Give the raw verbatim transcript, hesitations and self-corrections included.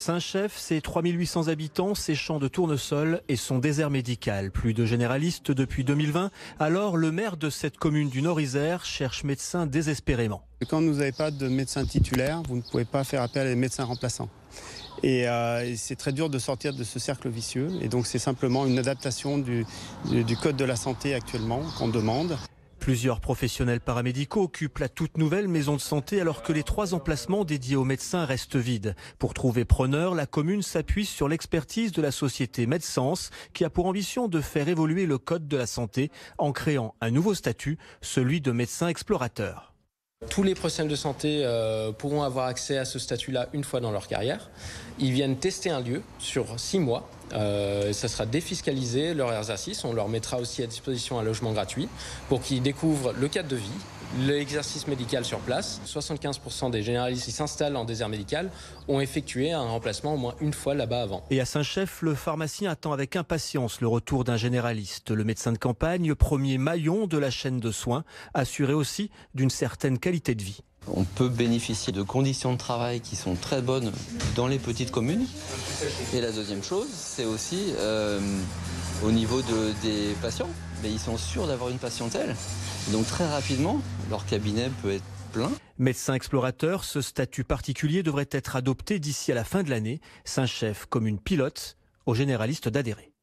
Saint-Chef, c'est trois mille huit cents habitants, ses champs de tournesol et son désert médical. Plus de généralistes depuis deux mille vingt. Alors, le maire de cette commune du Nord-Isère cherche médecin désespérément. Quand vous n'avez pas de médecin titulaire, vous ne pouvez pas faire appel à des médecins remplaçants. Et, euh, et c'est très dur de sortir de ce cercle vicieux. Et donc, c'est simplement une adaptation du, du, du Code de la santé actuellement qu'on demande. Plusieurs professionnels paramédicaux occupent la toute nouvelle maison de santé alors que les trois emplacements dédiés aux médecins restent vides. Pour trouver preneur, la commune s'appuie sur l'expertise de la société Medsens qui a pour ambition de faire évoluer le code de la santé en créant un nouveau statut, celui de médecin explorateur. Tous les professionnels de santé euh, pourront avoir accès à ce statut-là une fois dans leur carrière. Ils viennent tester un lieu sur six mois. Euh, ça sera défiscalisé leur exercice. On leur mettra aussi à disposition un logement gratuit pour qu'ils découvrent le cadre de vie, l'exercice médical sur place. soixante-quinze pour cent des généralistes qui s'installent en désert médical ont effectué un remplacement au moins une fois là-bas avant. Et à Saint-Chef, le pharmacien attend avec impatience le retour d'un généraliste. Le médecin de campagne, premier maillon de la chaîne de soins, assuré aussi d'une certaine qualité de vie. On peut bénéficier de conditions de travail qui sont très bonnes dans les petites communes. Et la deuxième chose, c'est aussi euh, au niveau de, des patients. Mais ils sont sûrs d'avoir une patientèle. Donc très rapidement, leur cabinet peut être plein. Médecin explorateur, ce statut particulier devrait être adopté d'ici à la fin de l'année. Saint-Chef, commune pilote, aux généralistes d'adhérer.